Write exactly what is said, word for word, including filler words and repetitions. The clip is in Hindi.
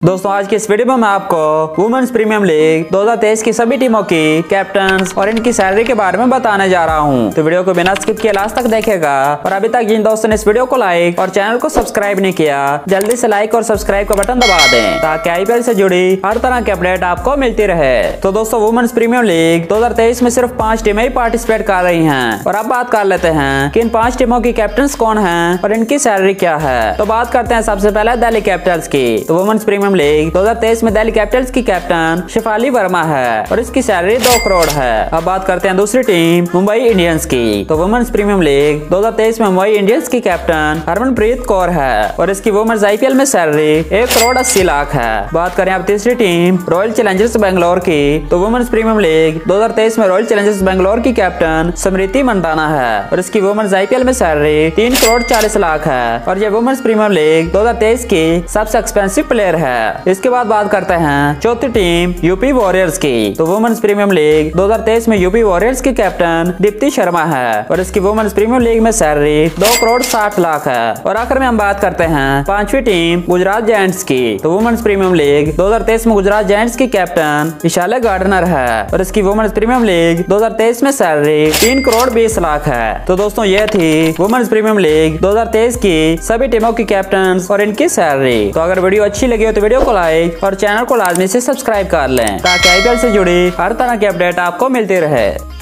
दोस्तों आज की इस वीडियो में मैं आपको वुमेन्स प्रीमियम लीग दो हज़ार तेईस की सभी टीमों की कैप्टन्स और इनकी सैलरी के बारे में बताने जा रहा हूं। तो वीडियो को बिना स्किप किए लास्ट तक देखेगा। और अभी तक जिन दोस्तों ने इस वीडियो को लाइक और चैनल को सब्सक्राइब नहीं किया, जल्दी से लाइक और सब्सक्राइब का बटन दबा दें ताकि आईपीएल से जुड़ी हर तरह की अपडेट आपको मिलती रहे। तो दोस्तों वुमेन्स प्रीमियम लीग दो हज़ार तेईस में सिर्फ पांच टीमें ही पार्टिसिपेट कर रही है। और अब बात कर लेते हैं कि इन पांच टीमों की कैप्टन कौन है और इनकी सैलरी क्या है। तो बात करते हैं सबसे पहले दिल्ली कैपिटल्स की। तो वुमेन्स प्रीमियम लीग दो हज़ार तेईस में दिल्ली कैपिटल्स की कैप्टन शेफाली वर्मा है और इसकी सैलरी दो करोड़ है। अब बात करते हैं दूसरी टीम मुंबई इंडियंस की। तो वुमेन्स प्रीमियम लीग दो हज़ार तेईस में मुंबई इंडियंस की कैप्टन हरमनप्रीत कौर है और इसकी वुमेन्स आईपीएल में सैलरी एक करोड़ अस्सी लाख है। बात करें अब तीसरी टीम रॉयल चैलेंजर्स बेंगलोर की। तो वुमेन्स प्रीमियम लीग दो हज़ार तेईस में रॉयल चैलेंजर्स बेंगलोर की कैप्टन स्मृति मंदाना है और इसकी वुमेन्स आईपीएल में सैलरी तीन करोड़ चालीस लाख है और ये वुमेन्स प्रीमियम लीग दो हज़ार तेईस की सबसे एक्सपेंसिव प्लेयर है। इसके बाद बात करते हैं चौथी टीम यूपी वॉरियर्स की। तो वुमेन्स प्रीमियम लीग दो हज़ार तेईस में यूपी वॉरियर्स की कैप्टन दीप्ति शर्मा है और इसकी वुमेन्स प्रीमियम लीग में सैलरी दो करोड़ साठ लाख है। और आखिर में हम बात करते हैं पांचवी टीम गुजरात जायंट्स की। तो वुमेन्स प्रीमियम लीग दो हज़ार तेईस में गुजरात जायंट्स की कैप्टन इशाले गार्डनर है और इसकी वुमेन्स प्रीमियम लीग दो हज़ार तेईस में सैलरी तीन करोड़ बीस लाख है। तो दोस्तों ये थी वुमेन्स प्रीमियम लीग दो हज़ार तेईस की सभी टीमों की कैप्टन और इनकी सैलरी। तो अगर वीडियो अच्छी लगी हो तो वीडियो को लाइक और चैनल को लाजमी से सब्सक्राइब कर लें ताकि आईपीएल से जुड़ी हर तरह की अपडेट आपको मिलती रहे।